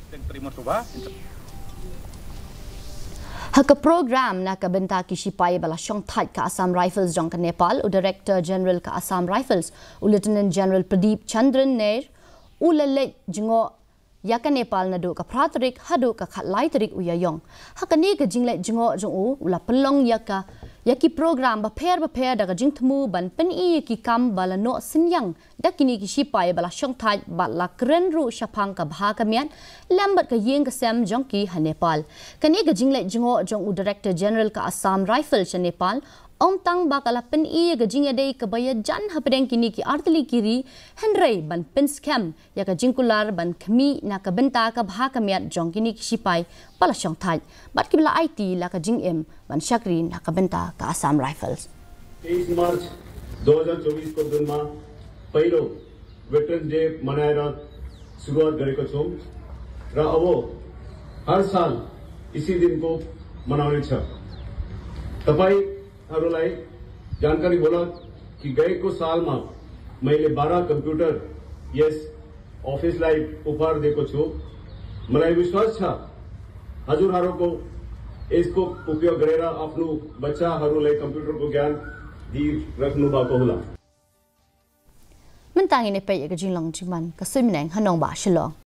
Haka program na kabenta ki sipai bala syong thait ka Assam Rifles jong ka Nepal u Director General ka Assam Rifles u Lieutenant General Pradeep Chandran Nair u lele jingo yaka Nepal na do ka pratrik hadu ka khatlai tarik u yayong haka ni ka jingle jingo jong u ula pelong yaki program ba pher daga jingthmu ban pen I ki kam bala no sinyang dakini ki sipai bala syong thait bala kren ru shapang ka bha ka mian lambat ka yeng ka sem jong ki ha Nepal kani ka jingle jingo jong u Director General ka Assam Rifles cha Nepal Om tang bakala pen I ka jinga dei ka baya jan hapdeng kini ki artli kiri henrei ban pen scam ya ka jingkular ban khmi na ka benta ka bha ka miat jong kini ki sipai bala syong thait bat ki bala IT la ka jing em ban shakri na ka benta ka Assam Rifles 23 मार्च 2024 को दिनमा पहिलो veterans day मनाएर सुरुवात गरेको छौं र अब हर साल इसी दिन को मनाउने छ तपाईहरुलाई जानकारी होला कि गएको सालमा मैले 12 कम्प्युटर यस अफिसलाई उपहार दिएको छु मलाई विश्वास छ हजुरहरुको यसको उपयोग गरेर आफ्नो बच्चाहरुलाई कम्प्युटरको ज्ञान दिइराख्नु भएको होला Mentang ini pe ya ka jinglong jiman ka sumineng hanong ba shilo